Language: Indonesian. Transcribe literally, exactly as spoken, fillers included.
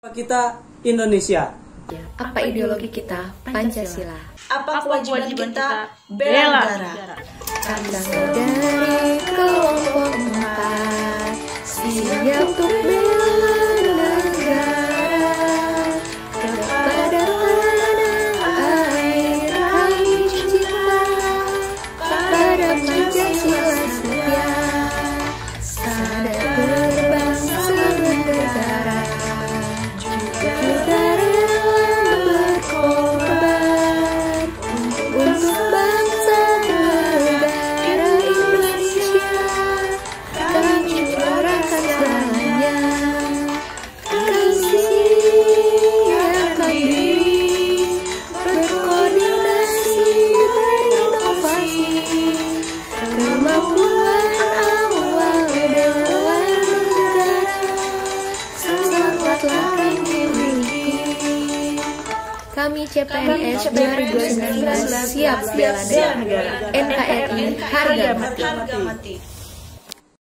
Kita Indonesia. Apa ideologi kita? Pancasila. Apa kewajiban kita? Bela negara. Kami dari kelompok empat, siap untuk bela negara. Kepada tanah air kami cinta, pada Pancasila setia, sadar berbangsa bernegara. Kami C P N S dua ribu sembilan belas siap bela negara. N K R I harga mati.